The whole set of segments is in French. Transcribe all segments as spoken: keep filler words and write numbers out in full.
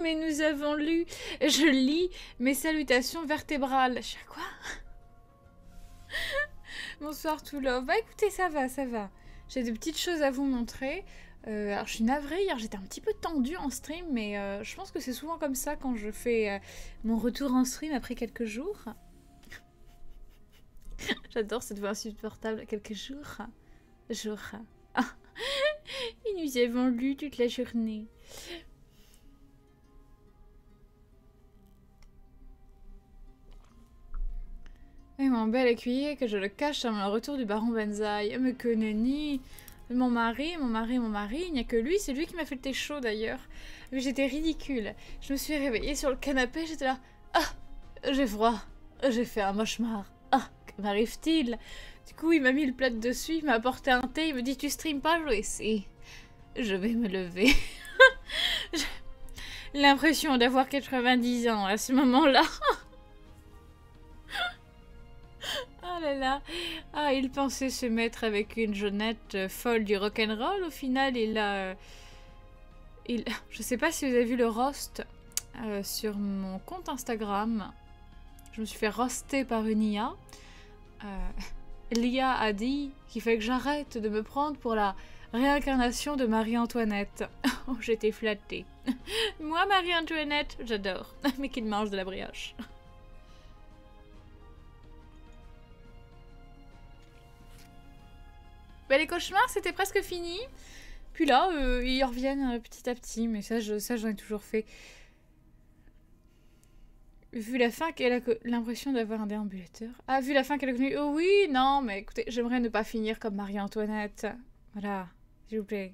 Mais nous avons lu, je lis mes salutations vertébrales. Je sais quoi? Bonsoir tout love. Bah écoutez, ça va, ça va. J'ai des petites choses à vous montrer. Euh, alors je suis navrée, hier j'étais un petit peu tendue en stream, mais euh, je pense que c'est souvent comme ça quand je fais euh, mon retour en stream après quelques jours. J'adore cette voix insupportable. Quelques jours. Jours. Et nous avons lu toute la journée. Et mon bel écuyer, que je le cache dans le retour du baron Benzaï. Mais que nenni. Mon mari, mon mari, mon mari, il n'y a que lui. C'est lui qui m'a fait le thé chaud d'ailleurs. Mais j'étais ridicule. Je me suis réveillée sur le canapé, j'étais là. Ah, j'ai froid. J'ai fait un cauchemar. Ah, que m'arrive-t-il? Du coup, il m'a mis le plat dessus, il m'a apporté un thé, il me dit tu streams pas? Je vais essayer. Je vais me lever. J'ai l'impression d'avoir quatre-vingt-dix ans à ce moment-là. Oh là là. Ah, il pensait se mettre avec une jeunette euh, folle du rock'n'roll. Au final, il a... Euh, il... Je sais pas si vous avez vu le roast euh, sur mon compte Instagram. Je me suis fait roaster par une I A. Euh, L'I A a dit qu'il fallait que j'arrête de me prendre pour la réincarnation de Marie-Antoinette. Oh, j'étais flattée. Moi, Marie-Antoinette, j'adore. Mais qu'il mange de la brioche. Bah, les cauchemars, c'était presque fini. Puis là, euh, ils reviennent euh, petit à petit. Mais ça, je, ça j'en ai toujours fait. Vu la fin qu'elle a l'impression d'avoir un déambulateur. Ah, vu la fin qu'elle a connue. Oh oui, non, mais écoutez, j'aimerais ne pas finir comme Marie-Antoinette. Voilà, s'il vous plaît.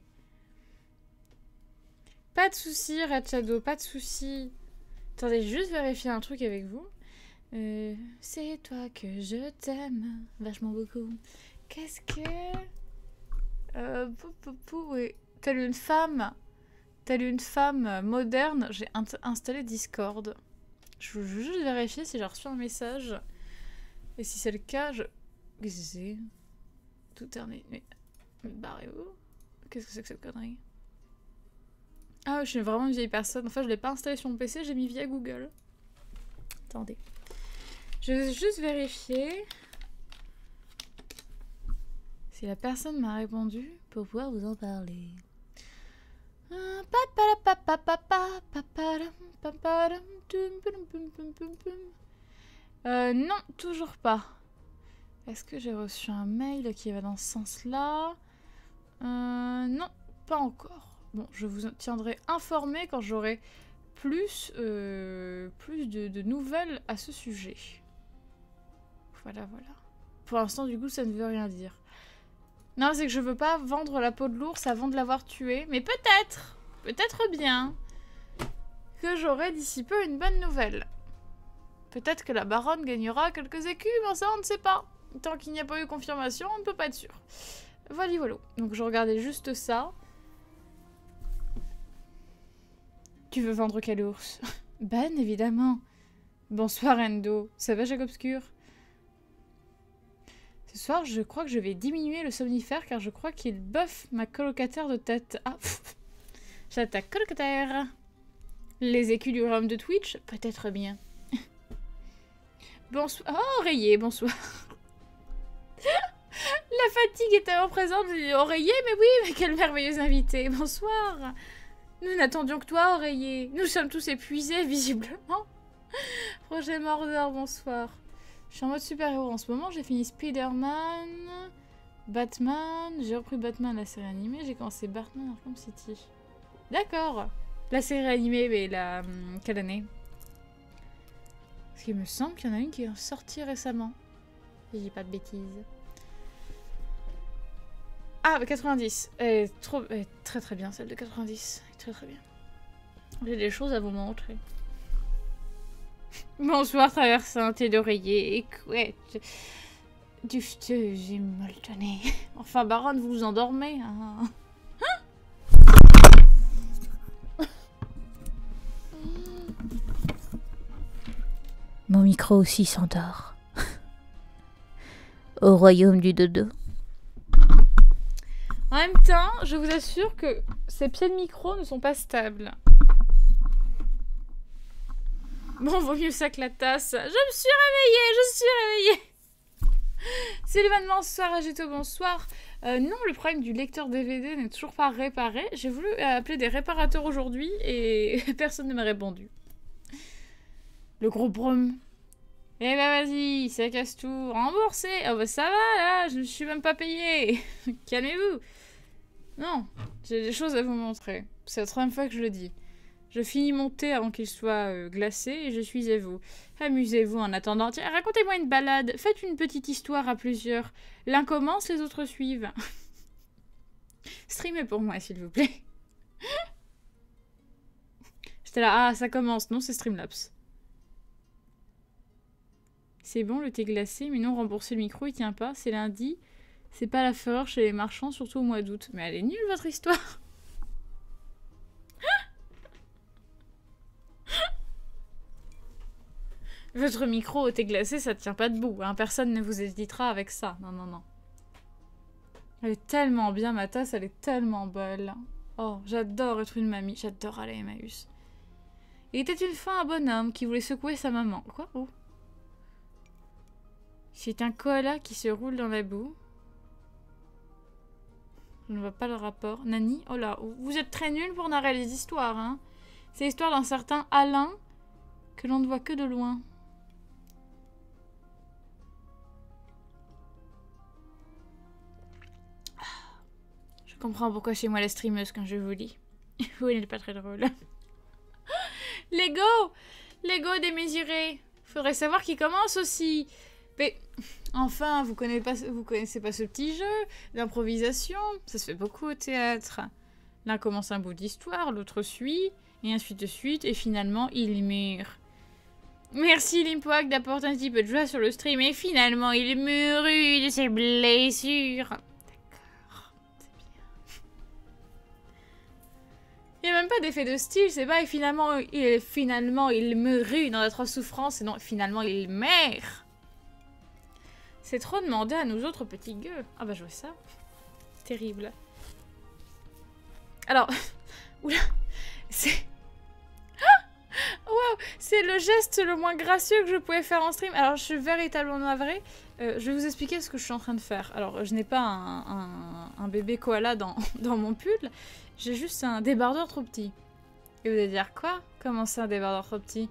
Pas de soucis, Red Shadow, pas de soucis. Attendez, juste vérifier un truc avec vous. Euh, c'est toi que je t'aime. Vachement beaucoup. Qu'est-ce que... Euh, pou, pou, pou, oui. Telle une femme, telle une femme moderne, j'ai installé Discord. Je veux juste vérifier si j'ai reçu un message. Et si c'est le cas, je... Qu'est-ce que c'est? Tout terminé. Mais, mais barrez-vous. Qu'est-ce que c'est que cette connerie? Ah, je suis vraiment une vieille personne. Enfin, je l'ai pas installé sur mon P C, j'ai mis via Google. Attendez. Je vais juste vérifier si la personne m'a répondu pour pouvoir vous en parler. Euh, non, toujours pas. Est-ce que j'ai reçu un mail qui va dans ce sens-là? euh, Non, pas encore. Bon, je vous tiendrai informé quand j'aurai plus, euh, plus de, de nouvelles à ce sujet. Voilà, voilà. Pour l'instant, du coup, ça ne veut rien dire. Non, c'est que je veux pas vendre la peau de l'ours avant de l'avoir tué. Mais peut-être, peut-être bien, que j'aurai d'ici peu une bonne nouvelle. Peut-être que la baronne gagnera quelques écus, mais ça on ne sait pas. Tant qu'il n'y a pas eu confirmation, on ne peut pas être sûr. Voilà, voilà. Donc je regardais juste ça. Tu veux vendre quel ours? Ben, évidemment. Bonsoir Endo. Ça va, Jacques Obscur? Ce soir, je crois que je vais diminuer le somnifère car je crois qu'il buffe ma colocataire de tête. Ah, j'attaque colocataire. Les écus du royaume de Twitch? Peut-être bien. Bonsoir. Oh, oreiller, bonsoir. La fatigue est tellement présente. Oreiller, mais oui, mais quel merveilleux invité. Bonsoir. Nous n'attendions que toi, oreiller. Nous sommes tous épuisés, visiblement. Projet Mordor, bonsoir. Je suis en mode super-héros en ce moment, j'ai fini Spider-Man, Batman, j'ai repris Batman la série animée, j'ai commencé Batman Arkham City. D'accord. La série animée, mais la... quelle année? Parce qu'il me semble qu'il y en a une qui est sortie récemment. Si j'ai pas de bêtises. Ah, quatre-vingt-dix. Elle est, trop... Elle est très très bien celle de quatre-vingt-dix. Très très bien. J'ai des choses à vous montrer. Bonsoir, traversante et d'oreiller et couette. Dufteuse et molletonnée. Enfin, baronne, vous vous endormez, hein? Mon micro aussi s'endort. Au royaume du dodo. En même temps, je vous assure que ces pieds de micro ne sont pas stables. Bon, vaut mieux ça que la tasse. Je me suis réveillée, je suis réveillée. C'est l'événement ce soir, Agito, bonsoir. Euh, non, le problème du lecteur D V D n'est toujours pas réparé. J'ai voulu appeler des réparateurs aujourd'hui et personne ne m'a répondu. Le gros brum. Eh ben vas-y, ça casse tout. Remboursé. Oh bah ça va là, je ne suis même pas payée. Calmez-vous. Non, j'ai des choses à vous montrer. C'est la troisième fois que je le dis. Je finis mon thé avant qu'il soit euh, glacé et je suis à vous. Amusez-vous en attendant. Tiens, racontez-moi une balade. Faites une petite histoire à plusieurs. L'un commence, les autres suivent. Streamez pour moi, s'il vous plaît. J'étais là, ah, ça commence. Non, c'est Streamlabs. C'est bon, le thé glacé, mais non, rembourser le micro, il tient pas. C'est lundi. C'est pas la fureur chez les marchands, surtout au mois d'août. Mais elle est nulle, votre histoire. Votre micro au thé glacé, ça tient pas debout. Hein. Personne ne vous hésitera avec ça. Non, non, non. Elle est tellement bien, ma tasse. Elle est tellement belle. Oh, j'adore être une mamie. J'adore aller à Emmaüs. Il était une fois un bonhomme qui voulait secouer sa maman. Quoi? Oh. C'est un koala qui se roule dans la boue. Je ne vois pas le rapport. Nani? Oh là, vous êtes très nuls pour narrer les histoires, hein. C'est l'histoire d'un certain Alain que l'on ne voit que de loin. Je comprends pourquoi chez moi la streameuse quand je vous lis. Vous n'êtes pas très drôle. Lego! Lego démesuré. Faudrait savoir qui commence aussi. Mais enfin, vous connaissez pas, vous connaissez pas ce petit jeu d'improvisation? Ça se fait beaucoup au théâtre. L'un commence un bout d'histoire, l'autre suit, et ainsi de suite, et finalement il meurt. Merci Limpoac d'apporter un petit peu de joie sur le stream, et finalement il mourut de ses blessures. D'accord, c'est bien. Il n'y a même pas d'effet de style, c'est pas et finalement il, finalement il mourut dans d'atroces souffrances, et non, finalement il meurt. C'est trop demandé à nous autres petits gueux. Ah bah je vois ça. Terrible. Alors, oula, c'est... Waouh, c'est le geste le moins gracieux que je pouvais faire en stream. Alors je suis véritablement navrée. Euh, je vais vous expliquer ce que je suis en train de faire. Alors je n'ai pas un, un, un bébé koala dans, dans mon pull. J'ai juste un débardeur trop petit. Et vous allez dire quoi? Comment ça un débardeur trop petit?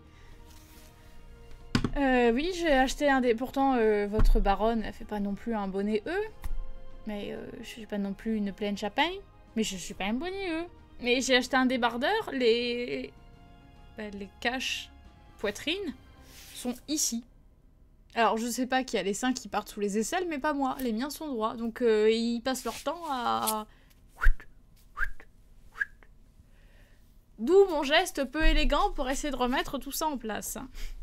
Euh, oui, j'ai acheté un des... Pourtant, euh, votre baronne, elle fait pas non plus un bonnet E. Mais euh, je suis pas non plus une pleine champagne. Mais je suis pas un bonnet E. Mais j'ai acheté un débardeur. Les... Ben, les caches poitrine sont ici. Alors, je sais pas qui a les seins qui partent sous les aisselles, mais pas moi. Les miens sont droits. Donc, euh, ils passent leur temps à... D'où mon geste peu élégant pour essayer de remettre tout ça en place.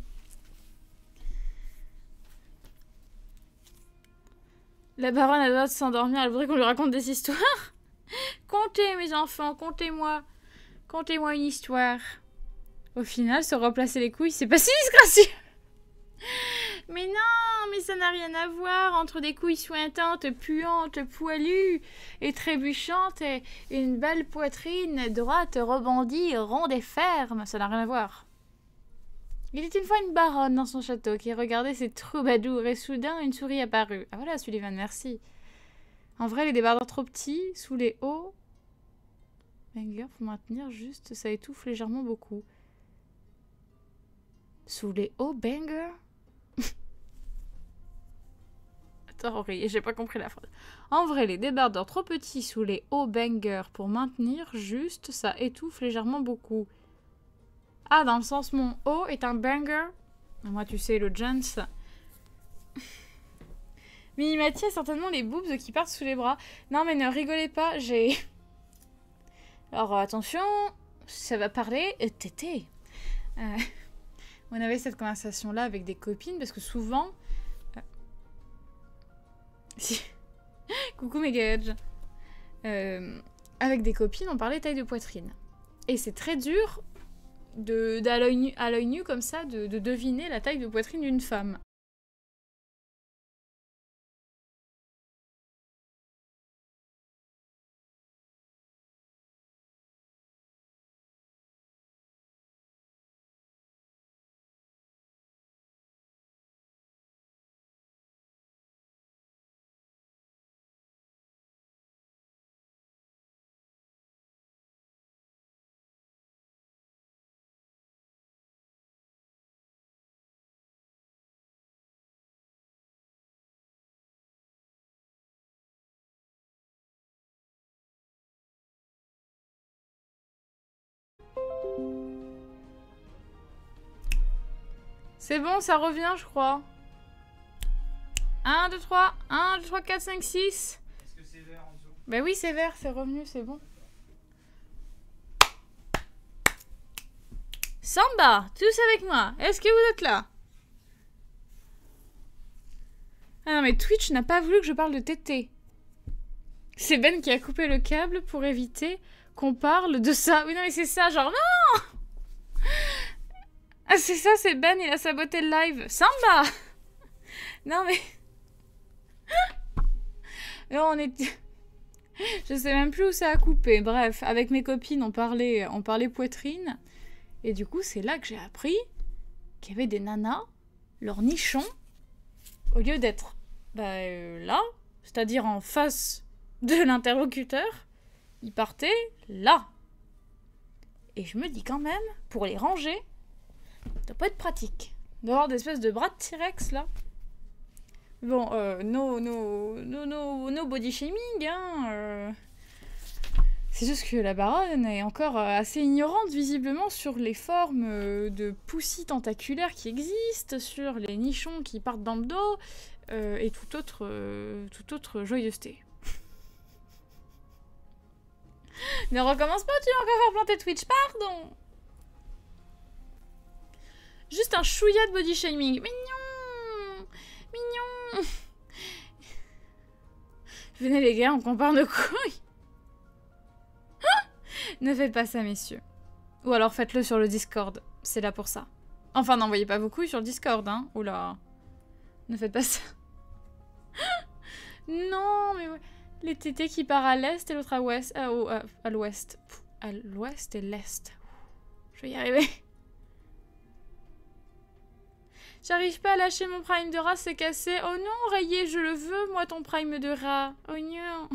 La baronne a droit de s'endormir, elle voudrait qu'on lui raconte des histoires. Contez, mes enfants, contez-moi. Contez-moi une histoire. Au final, se replacer les couilles, c'est pas si disgracieux. Mais non, mais ça n'a rien à voir entre des couilles sointantes, puantes, poilues et trébuchantes et une belle poitrine droite, rebondie, ronde et ferme. Ça n'a rien à voir. Il était une fois une baronne dans son château qui regardait ses troubadours et soudain une souris apparut. Ah voilà, Sullivan, merci. En vrai, les débardeurs trop petits, sous les hauts... Banger, pour maintenir juste, ça étouffe légèrement beaucoup. Sous les hauts, banger? Attends, Henri, j'ai pas compris la phrase. En vrai, les débardeurs trop petits sous les hauts, banger, pour maintenir juste, ça étouffe légèrement beaucoup. Ah, dans le sens, mon haut est un banger. Moi, tu sais, le gents. Minimati a certainement les boobs qui partent sous les bras. Non, mais ne rigolez pas, j'ai... Alors, attention, ça va parler tété. Euh, on avait cette conversation-là avec des copines, parce que souvent... Euh... Coucou mes gars. Euh, avec des copines, on parlait taille de poitrine. Et c'est très dur... de, à l'œil nu, à l'œil nu comme ça, de, de deviner la taille de poitrine d'une femme. C'est bon, ça revient, je crois. un, deux, trois. un, deux, trois, quatre, cinq, six. Est-ce que c'est vert en dessous? Bah oui, c'est vert, c'est revenu, c'est bon. Samba, tous avec moi. Est-ce que vous êtes là? Ah non, mais Twitch n'a pas voulu que je parle de tété. C'est Ben qui a coupé le câble pour éviter qu'on parle de ça. Oui, non, mais c'est ça, genre non. Ah, c'est ça, c'est Ben, il a saboté le live. Samba. Non, mais... Non, on est... Je sais même plus où ça a coupé. Bref, avec mes copines, on parlait, on parlait poitrine. Et du coup, c'est là que j'ai appris qu'il y avait des nanas, leurs nichons, au lieu d'être bah, euh, là, c'est-à-dire en face de l'interlocuteur, ils partaient là. Et je me dis quand même, pour les ranger, ça doit pas être pratique. D'avoir des espèces de bras de T-Rex là. Bon, euh, no, no, no, no, no body shaming, hein. Euh... C'est juste que la baronne est encore assez ignorante, visiblement, sur les formes de poussis tentaculaires qui existent, sur les nichons qui partent dans le dos, euh, et toute autre, euh, toute autre joyeuseté. Ne recommence pas, tu vas encore faire planter Twitch, pardon. Juste un chouïa de body shaming. Mignon. Mignon. Venez les gars, on compare nos couilles. Ne faites pas ça, messieurs. Ou alors faites-le sur le Discord. C'est là pour ça. Enfin, n'envoyez pas vos couilles sur le Discord, hein. Oula. Ne faites pas ça. Non, mais... Les tétés qui partent à l'est et l'autre à l'ouest. À, à, à l'ouest. À l'ouest et l'est. Je vais y arriver. J'arrive pas à lâcher mon prime de rat, c'est cassé. Oh non, Rayé, je le veux, moi, ton prime de rat. Oh non.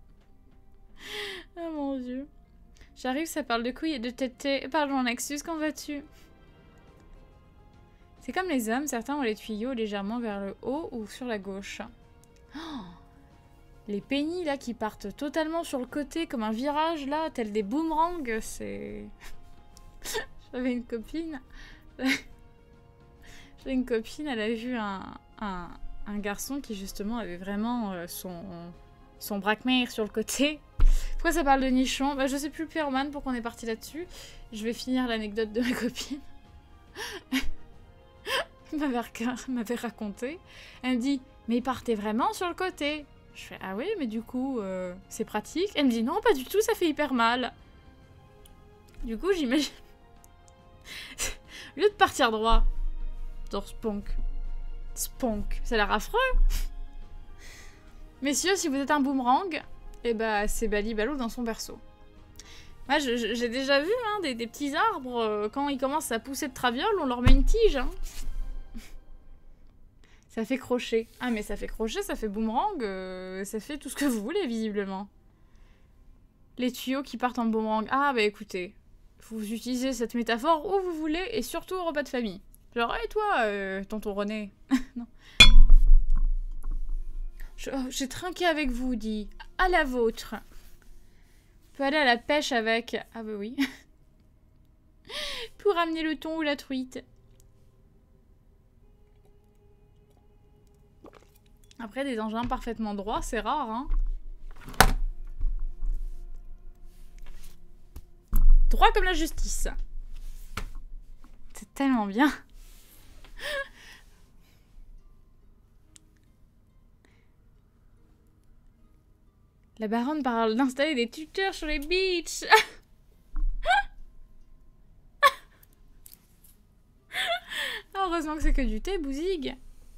Oh mon dieu. J'arrive, ça parle de couilles et de tétés. Pardon, Nexus, qu'en vas-tu? C'est comme les hommes, certains ont les tuyaux légèrement vers le haut ou sur la gauche. Oh, les pénis, là, qui partent totalement sur le côté, comme un virage, là, tel des boomerangs, c'est... J'avais une copine... J'avais une copine, elle a vu un, un, un garçon qui, justement, avait vraiment euh, son, son braquemire sur le côté. Pourquoi ça parle de nichon? Bah, je sais plus, Pierreman, pourquoi on est parti là-dessus. Je vais finir l'anecdote de ma copine. m'avait raconté. Elle me dit, mais il partait vraiment sur le côté. Je fais, ah oui, mais du coup, euh, c'est pratique. Elle me dit, non, pas du tout, ça fait hyper mal. Du coup, j'imagine... Au lieu de partir droit, genre spunk. Spunk, ça a l'air affreux. Messieurs, si vous êtes un boomerang, eh ben, c'est Bali Balou dans son berceau. Moi, j'ai déjà vu hein, des, des petits arbres, euh, quand ils commencent à pousser de traviole, on leur met une tige. Hein. Ça fait crochet. Ah, mais ça fait crochet, ça fait boomerang, euh, ça fait tout ce que vous voulez, visiblement. Les tuyaux qui partent en boomerang. Ah, bah écoutez, vous utilisez cette métaphore où vous voulez, et surtout au repas de famille. Genre, et toi, euh, tonton René? Non. J'ai trinqué avec vous, dit. À la vôtre. On peut aller à la pêche avec. Ah bah oui. Pour ramener le thon ou la truite. Après, des engins parfaitement droits, c'est rare, hein. Droit comme la justice. C'est tellement bien. La baronne parle d'installer des tuteurs sur les beaches. Heureusement que c'est que du thé, bousig.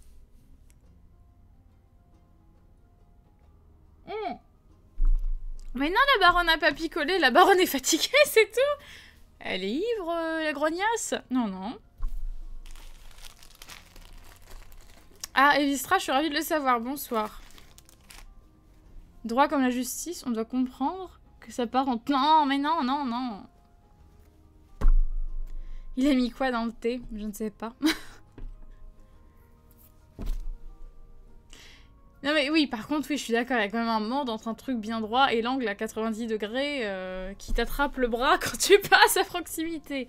Mmh. Mais non, la baronne n'a pas picolé. La baronne est fatiguée, c'est tout. Elle est ivre, euh, la grognasse. Non, non. Ah, Evistra, je suis ravie de le savoir. Bonsoir. Droit comme la justice, on doit comprendre que ça part en... Non, mais non, non, non. Il a mis quoi dans le thé? Je ne sais pas. Non mais oui, oui, par contre, oui, je suis d'accord, il y a quand même un monde entre un truc bien droit et l'angle à quatre-vingt-dix degrés euh, qui t'attrape le bras quand tu passes à proximité.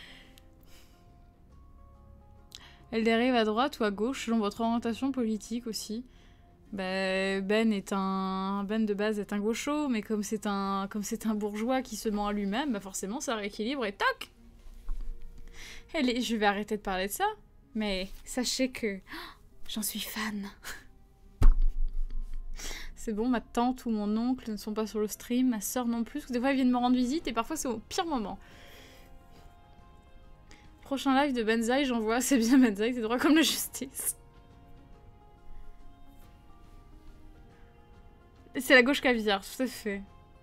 Elle dérive à droite ou à gauche, selon votre orientation politique aussi. Bah, Ben est un... Ben de base est un gaucho, mais comme c'est un... comme c'est un bourgeois qui se ment à lui-même, bah forcément ça rééquilibre et toc. Elle est... Je vais arrêter de parler de ça, mais sachez que... J'en suis fan. C'est bon, ma tante ou mon oncle ne sont pas sur le stream, ma soeur non plus, parce que des fois ils viennent me rendre visite et parfois c'est au pire moment. Prochain live de Benzaï, j'en vois, c'est bien Benzaï, t'es droit comme la justice. C'est la gauche caviar, tout à fait.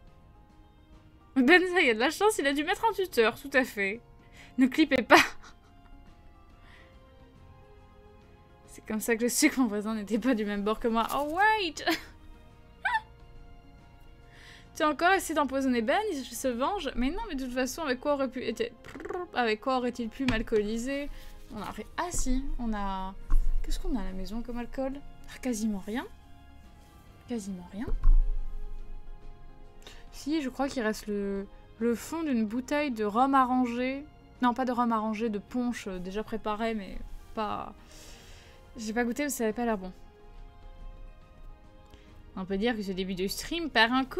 Benzaï a de la chance, il a dû mettre un tuteur, tout à fait. Ne clippez pas. C'est comme ça que je sais que mon voisin n'était pas du même bord que moi. Oh wait. Tu as encore essayé d'empoisonner Ben, il se venge. Mais non, mais de toute façon, avec quoi aurait pu... Était... Avec quoi aurait-il pu m'alcooliser? On a... Ah si, on a... Qu'est-ce qu'on a à la maison comme alcool? Quasiment rien. Quasiment rien. Si, je crois qu'il reste le, le fond d'une bouteille de rhum arrangé. Non, pas de rhum arrangé, de punch euh, déjà préparé, mais pas... J'ai pas goûté, mais ça avait pas l'air bon. On peut dire que ce début de stream perd un coup.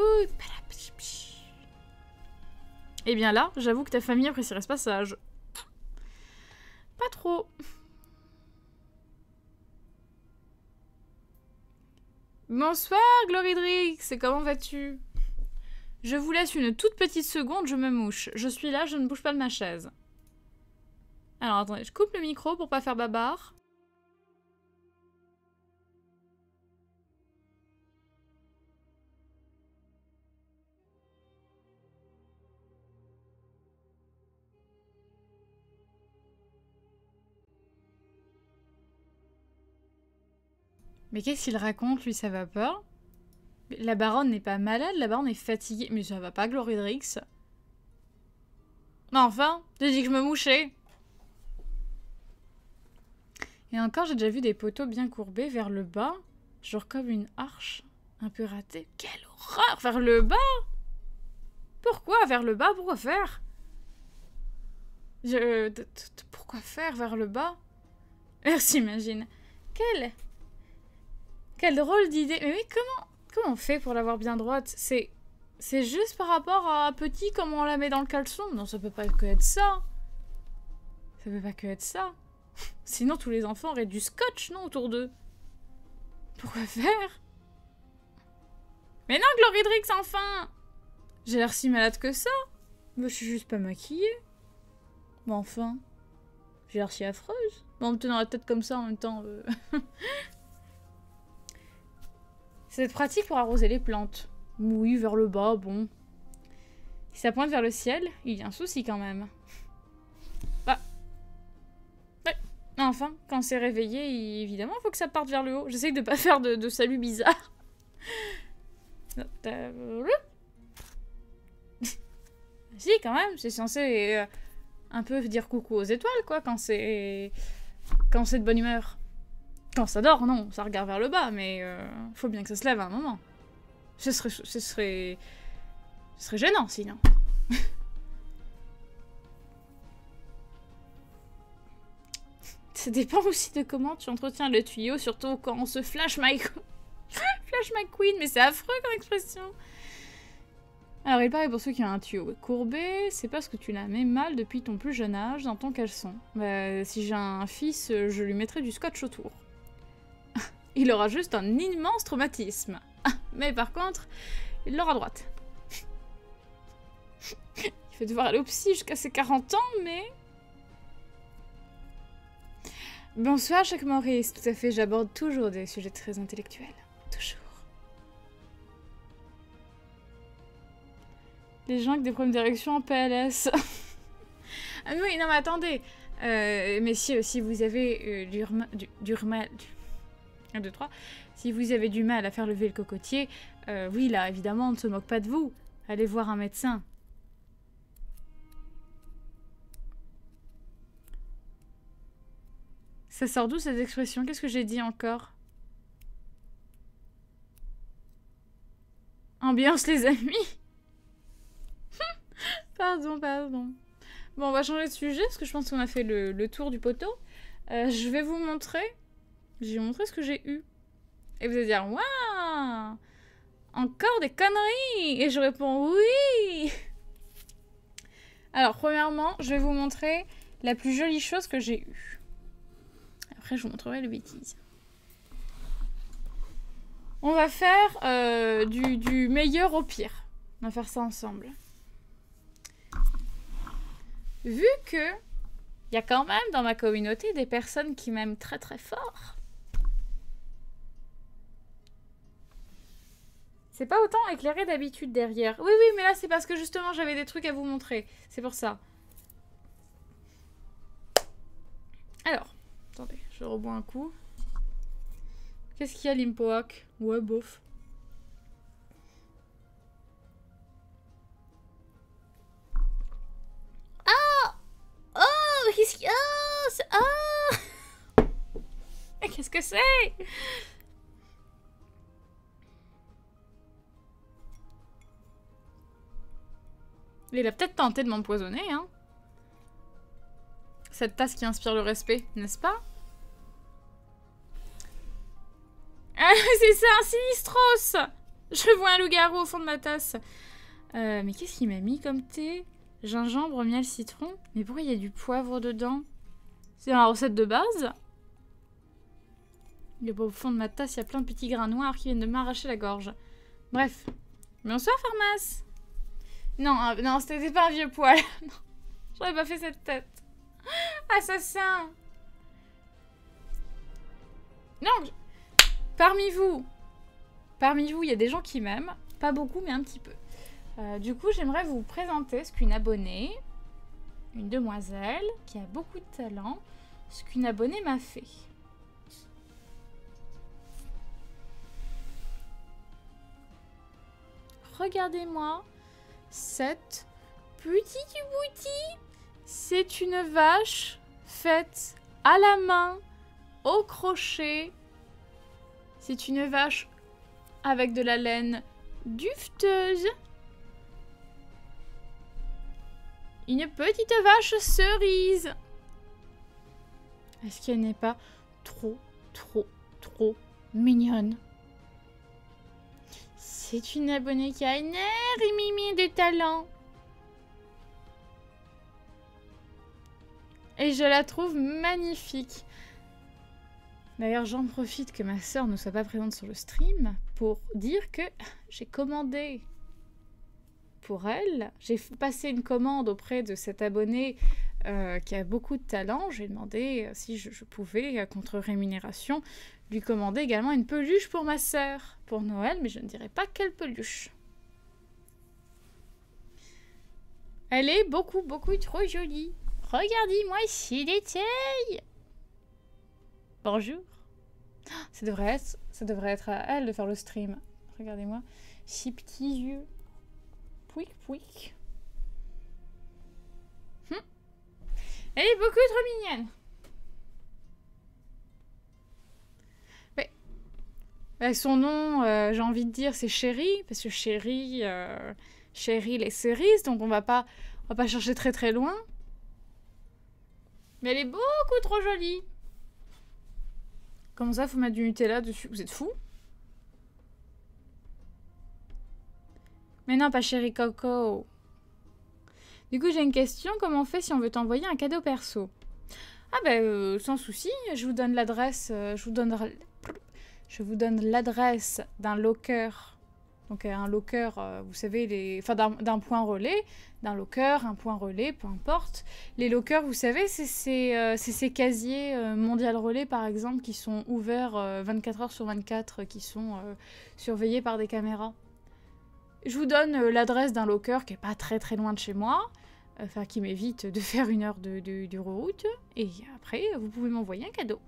Et bien là, j'avoue que ta famille apprécierait ce passage. Pas trop. Bonsoir, Glorydrix, comment vas-tu? Je vous laisse une toute petite seconde, je me mouche. Je suis là, je ne bouge pas de ma chaise. Alors attendez, je coupe le micro pour pas faire babar. Mais qu'est-ce qu'il raconte, lui, ça va pas? La baronne n'est pas malade, la baronne est fatiguée. Mais ça va pas, Glorydrix. Mais enfin, j'ai dit que je me mouchais. Et encore, j'ai déjà vu des poteaux bien courbés vers le bas. Genre comme une arche un peu ratée. Quelle horreur! Vers le bas? Pourquoi vers le bas? Pourquoi faire? Je... Pourquoi faire vers le bas? Merci, imagine. Quelle... Quelle drôle d'idée. Mais oui, comment... Comment on fait pour l'avoir bien droite? C'est... C'est juste par rapport à petit, comment on la met dans le caleçon? Non, ça peut pas que être ça. Ça peut pas que être ça. Sinon, tous les enfants auraient du scotch, non, autour d'eux? Pourquoi faire? Mais non, Glorydrix, enfin! J'ai l'air si malade que ça. Moi, je suis juste pas maquillée. Mais enfin... J'ai l'air si affreuse. Bon, en me tenant la tête comme ça en même temps... Euh... C'est pratique pour arroser les plantes. Oui, vers le bas, bon. Si ça pointe vers le ciel, il y a un souci quand même. Bah. Ouais. Enfin, quand c'est réveillé, évidemment, il faut que ça parte vers le haut. J'essaie de pas faire de, de salut bizarre. Si, quand même, c'est censé euh, un peu dire coucou aux étoiles, quoi, quand c'est... Quand c'est de bonne humeur. Quand ça dort, non, ça regarde vers le bas, mais euh, faut bien que ça se lève à un moment. Ce serait... Ce serait... Ce serait gênant, sinon. Ça dépend aussi de comment tu entretiens le tuyau, surtout quand on se flash my... flash my queen, mais c'est affreux comme expression. Alors, il paraît pour ceux qui ont un tuyau courbé, c'est parce que tu la mets mal depuis ton plus jeune âge dans ton caleçon. Bah, si j'ai un fils, je lui mettrai du scotch autour. Il aura juste un immense traumatisme. Mais par contre, il l'aura droite. Il va devoir aller au psy jusqu'à ses quarante ans, mais... Bonsoir, Jacques Maurice. Tout à fait, j'aborde toujours des sujets très intellectuels. Toujours. Les gens avec des problèmes d'érection en P L S. Ah oui, non mais attendez. Euh, messieurs, si vous avez euh, du, du, du mal... un, deux, trois. Si vous avez du mal à faire lever le cocotier, euh, oui, là, évidemment, on ne se moque pas de vous. Allez voir un médecin. Ça sort d'où cette expression? Qu'est-ce que j'ai dit encore? Ambiance les amis. Pardon, pardon. Bon, on va changer de sujet parce que je pense qu'on a fait le, le tour du poteau. Euh, je vais vous montrer. Je vais vous montrer ce que j'ai eu. Et vous allez dire, waouh, encore des conneries. Et je réponds oui. Alors, premièrement, je vais vous montrer la plus jolie chose que j'ai eue. Après, je vous montrerai les bêtises. On va faire euh, du, du meilleur au pire. On va faire ça ensemble. Vu que il y a quand même dans ma communauté des personnes qui m'aiment très très fort. C'est pas autant éclairé d'habitude derrière. Oui, oui, mais là c'est parce que justement j'avais des trucs à vous montrer. C'est pour ça. Alors, attendez, je rebois un coup. Qu'est-ce qu'il y a, Limpoak? Ouais, bof. Ah! Oh, qu'est-ce qu'il y a? Ah! Qu'est-ce que c'est? Il a peut-être tenté de m'empoisonner, hein. Cette tasse qui inspire le respect, n'est-ce pas? Ah, c'est ça, un Sinistros! Je vois un loup-garou au fond de ma tasse. Euh, mais qu'est-ce qu'il m'a mis comme thé? Gingembre, miel, citron. Mais pourquoi il y a du poivre dedans? C'est dans la recette de base? Et au fond de ma tasse, il y a plein de petits grains noirs qui viennent de m'arracher la gorge. Bref. Bonsoir, Pharmas. Non, euh, non, c'était pas un vieux poil. J'aurais pas fait cette tête. Assassin. Non, je... Parmi vous, parmi vous, il y a des gens qui m'aiment. Pas beaucoup, mais un petit peu. Euh, du coup, j'aimerais vous présenter ce qu'une abonnée, une demoiselle, qui a beaucoup de talent, ce qu'une abonnée m'a fait. Regardez-moi cette petite boutique. C'est une vache faite à la main, au crochet. C'est une vache avec de la laine duveteuse. Une petite vache cerise. Est-ce qu'elle n'est pas trop, trop, trop mignonne? C'est une abonnée qui a une air et mimi de talent. Et je la trouve magnifique. D'ailleurs, j'en profite que ma sœur ne soit pas présente sur le stream pour dire que j'ai commandé pour elle. J'ai passé une commande auprès de cet abonné euh, qui a beaucoup de talent. J'ai demandé si je, je pouvais, contre rémunération, lui commander également une peluche pour ma sœur, pour Noël, mais je ne dirai pas quelle peluche. Elle est beaucoup, beaucoup trop jolie. Regardez-moi ici, détail. Bonjour. Ça devrait être, ça devrait être à elle de faire le stream. Regardez-moi. Ces petits yeux. Pouic, pouic. Hum. Elle est beaucoup trop mignonne. Mais, bah, son nom, euh, j'ai envie de dire, c'est Chérie. Parce que Chérie, euh, Chérie les cerises. Donc on va pas, on va pas chercher très très loin. Mais elle est beaucoup trop jolie. Comment ça, faut mettre du Nutella dessus? Vous êtes fous? Mais non, pas Chérie Coco. Du coup, j'ai une question. Comment on fait si on veut t'envoyer un cadeau perso? Ah ben, euh, sans souci. Je vous donne l'adresse. Euh, je vous donne... Je vous donne l'adresse d'un locker. Donc un locker, euh, vous savez, les... enfin d'un point relais. D'un locker, un point relais, peu importe. Les lockers, vous savez, c'est ces, euh, ces casiers euh, mondial relais, par exemple, qui sont ouverts euh, vingt-quatre heures sur vingt-quatre, qui sont euh, surveillés par des caméras. Je vous donne euh, l'adresse d'un locker qui est pas très très loin de chez moi, enfin qui m'évite de faire une heure de, de, de route, et après, vous pouvez m'envoyer un cadeau.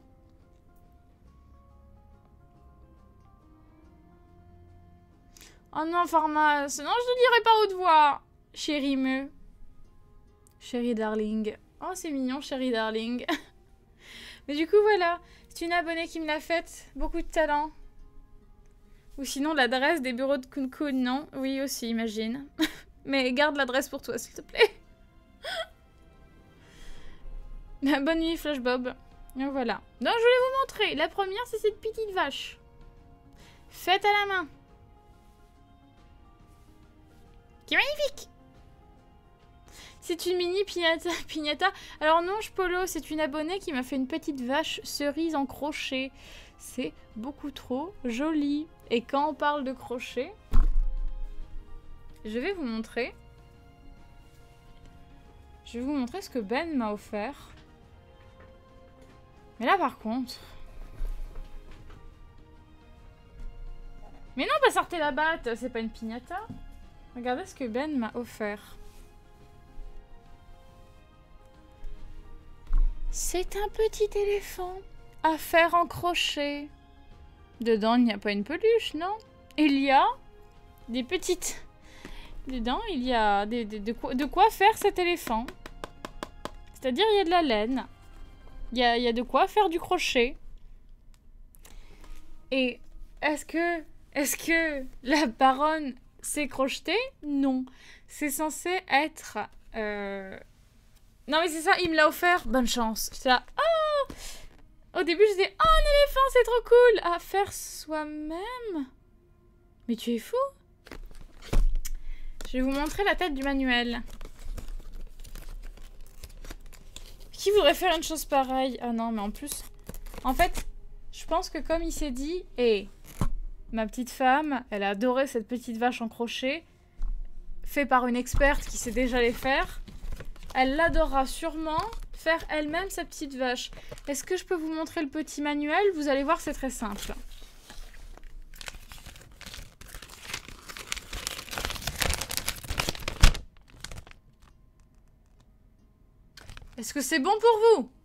Oh non, Pharmas, non, je ne dirai pas haute voix. Chérie me. Chérie darling. Oh, c'est mignon, chérie darling. Mais du coup, voilà. C'est une abonnée qui me l'a faite. Beaucoup de talent. Ou sinon l'adresse des bureaux de Kun Kun, non? Oui, aussi, imagine. Mais garde l'adresse pour toi, s'il te plaît. Bonne nuit, Flash Bob. Donc voilà. Donc je voulais vous montrer. La première, c'est cette petite vache. Faite à la main. Qui est magnifique. C'est une mini pignata. pignata. Alors non, je polo, c'est une abonnée qui m'a fait une petite vache cerise en crochet. C'est beaucoup trop joli. Et quand on parle de crochet, je vais vous montrer. Je vais vous montrer ce que Ben m'a offert. Mais là par contre... Mais non, pas sortez la batte, c'est pas une pignata. Regardez ce que Ben m'a offert. C'est un petit éléphant à faire en crochet. Dedans, il n'y a pas une peluche, non? Il y a des petites... Dedans, il y a des, des, de, quoi, de quoi faire cet éléphant. C'est-à-dire, il y a de la laine. Il y a, il y a de quoi faire du crochet. Et est-ce que, est-ce que la baronne s'est crochetée? Non. C'est censé être... Euh... Non mais c'est ça, il me l'a offert. Bonne chance. J'étais là... Oh! Au début, je disais, oh, un éléphant, c'est trop cool à faire soi-même. Mais tu es fou. Je vais vous montrer la tête du manuel. Qui voudrait faire une chose pareille? Ah non, mais en plus... En fait, je pense que comme il s'est dit, et ma petite femme, elle a adoré cette petite vache en crochet, fait par une experte qui sait déjà les faire, elle l'adorera sûrement faire elle-même sa petite vache. Est-ce que je peux vous montrer le petit manuel? Vous allez voir, c'est très simple. Est-ce que c'est bon pour vous?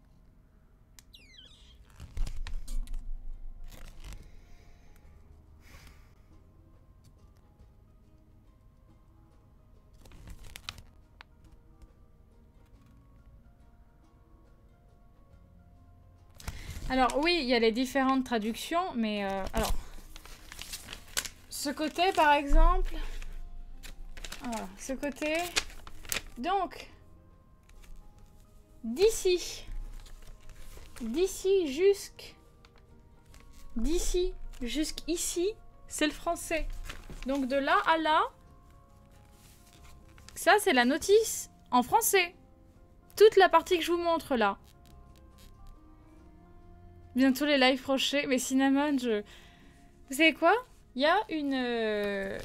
Alors oui, il y a les différentes traductions, mais euh, alors ce côté par exemple, voilà, ce côté, donc d'ici, d'ici jusque, d'ici jusqu'ici, c'est le français. Donc de là à là, ça c'est la notice en français. Toute la partie que je vous montre là. Bientôt les lives crochets. Mais Cinnamon, je... Vous savez quoi? Il y a une... Euh...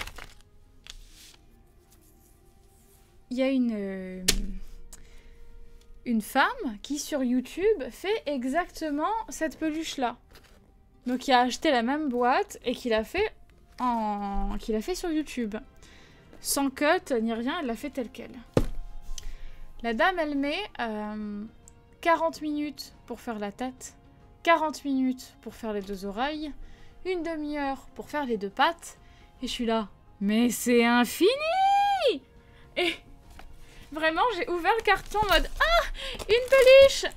Il y a une... Euh... Une femme qui, sur YouTube, fait exactement cette peluche-là. Donc, qui a acheté la même boîte et qui l'a fait en... qui l'a fait sur YouTube. Sans cut, ni rien, elle l'a fait telle quelle. La dame, elle met euh, quarante minutes pour faire la tête. quarante minutes pour faire les deux oreilles, une demi-heure pour faire les deux pattes, et je suis là, mais c'est infini! Et vraiment, j'ai ouvert le carton en mode, ah, une peluche!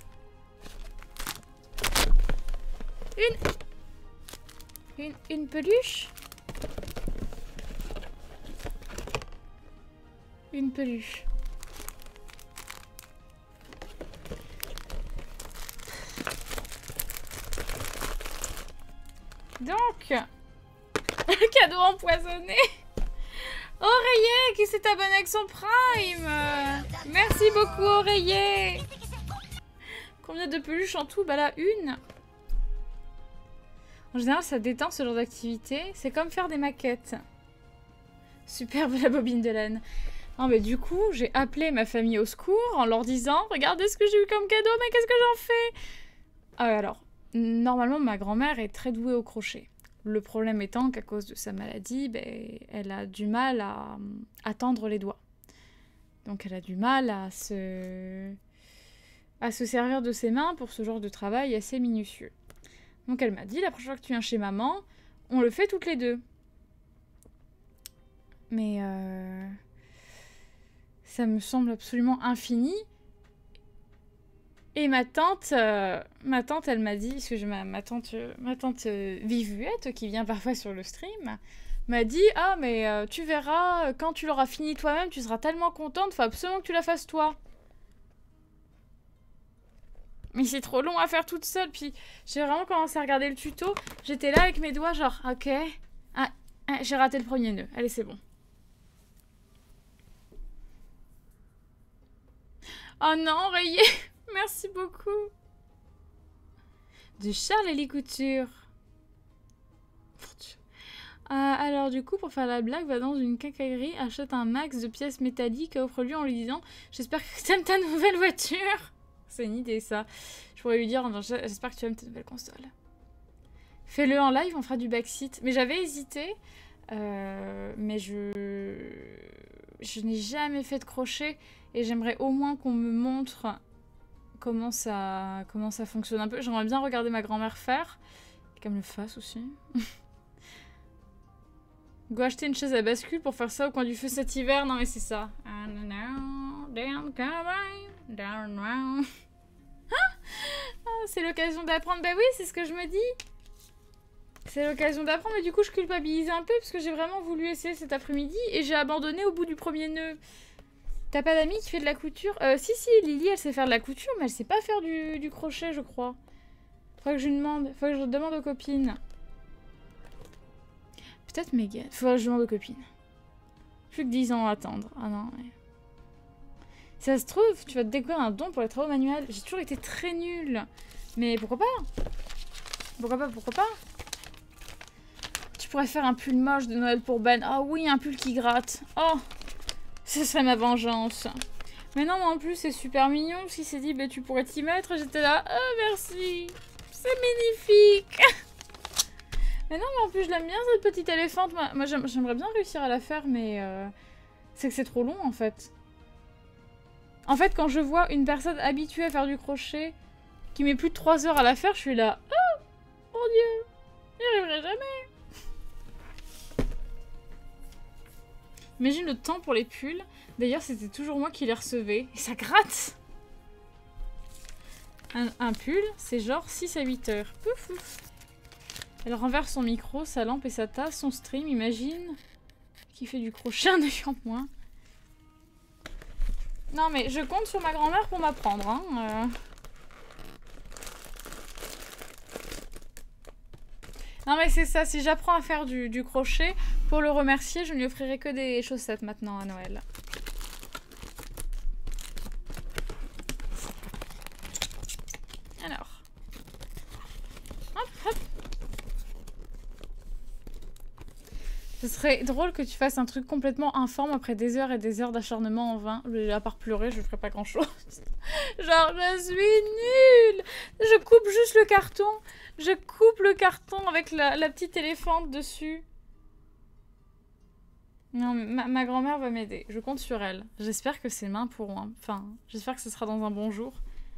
Une... Une, une peluche? Une peluche. Donc, cadeau empoisonné. Oreiller qui s'est abonné avec son Prime. Merci beaucoup Oreiller. Combien de peluches en tout? Bah là, une. En général, ça détend ce genre d'activité. C'est comme faire des maquettes. Superbe la bobine de laine. Non mais du coup, j'ai appelé ma famille au secours en leur disant « Regardez ce que j'ai eu comme cadeau, mais qu'est-ce que j'en fais ?» Ah alors... Normalement, ma grand-mère est très douée au crochet. Le problème étant qu'à cause de sa maladie, ben, elle a du mal à, à tendre les doigts. Donc elle a du mal à se... à se servir de ses mains pour ce genre de travail assez minutieux. Donc elle m'a dit, la prochaine fois que tu viens chez maman, on le fait toutes les deux. Mais euh... ça me semble absolument infini. Et ma tante, euh, ma tante, elle m'a dit, parce que j'ai ma, ma tante, euh, ma tante euh, Vivuette, qui vient parfois sur le stream, m'a dit « Ah, mais euh, tu verras, quand tu l'auras fini toi-même, tu seras tellement contente, faut absolument que tu la fasses toi. » Mais c'est trop long à faire toute seule, puis j'ai vraiment commencé à regarder le tuto, j'étais là avec mes doigts, genre « Ok, ah, ah, j'ai raté le premier nœud, allez c'est bon. » Oh non, rayé. Merci beaucoup. De Charles Elie Couture. Euh, alors du coup, pour faire la blague, va dans une quincaillerie, achète un max de pièces métalliques et offre-lui en lui disant « J'espère que tu aimes ta nouvelle voiture !» C'est une idée, ça. Je pourrais lui dire « J'espère que tu aimes ta nouvelle console. » Fais-le en live, on fera du backseat. Mais j'avais hésité, euh, mais je... Je n'ai jamais fait de crochet et j'aimerais au moins qu'on me montre comment ça, comment ça fonctionne un peu. J'aimerais bien regarder ma grand-mère faire, qu'elle me le fasse aussi. Go acheter une chaise à bascule pour faire ça au coin du feu cet hiver. Non mais c'est ça. Oh, c'est l'occasion d'apprendre. Bah oui, c'est ce que je me dis. C'est l'occasion d'apprendre, mais du coup je culpabilise un peu parce que j'ai vraiment voulu essayer cet après-midi et j'ai abandonné au bout du premier nœud. T'as pas d'amis qui fait de la couture? euh, Si, si, Lily, elle sait faire de la couture, mais elle sait pas faire du, du crochet, je crois. Faudrait que je lui demande. Faudrait que je demande aux copines. Peut-être Megan. Faudrait que je demande aux copines. Plus que dix ans à attendre. Ah non, ouais. Si ça se trouve, tu vas te découvrir un don pour les travaux manuels. J'ai toujours été très nulle. Mais pourquoi pas? Pourquoi pas, pourquoi pas? Tu pourrais faire un pull moche de Noël pour Ben. Ah oui, un pull qui gratte. Oh, ce serait ma vengeance. Mais non, mais en plus, c'est super mignon. Parce qu'il s'est dit, bah, tu pourrais t'y mettre. J'étais là, oh, merci. C'est magnifique. Mais non, mais en plus, je l'aime bien, cette petite éléphante. Moi, moi j'aimerais bien réussir à la faire, mais euh, c'est que c'est trop long, en fait. En fait, quand je vois une personne habituée à faire du crochet, qui met plus de trois heures à la faire, je suis là, oh, mon Dieu, j'y arriverai jamais. Imagine le temps pour les pulls. D'ailleurs, c'était toujours moi qui les recevais. Et ça gratte. Un, un pull, c'est genre six à huit heures. Pouf, pouf. Elle renverse son micro, sa lampe et sa tasse, son stream, imagine. Qui fait du crochet un œil en moins. Non mais je compte sur ma grand-mère pour m'apprendre. Hein. Euh... Non mais c'est ça, si j'apprends à faire du, du crochet, pour le remercier, je ne lui offrirai que des chaussettes maintenant à Noël. Alors. Hop, hop. Ce serait drôle que tu fasses un truc complètement informe après des heures et des heures d'acharnement en vain. À part pleurer, je ferais pas grand chose. Genre, je suis nulle. Je coupe juste le carton. Je coupe le carton avec la, la petite éléphante dessus. Non, ma, ma grand-mère va m'aider. Je compte sur elle. J'espère que ses mains pourront... Enfin, j'espère que ce sera dans un bon jour.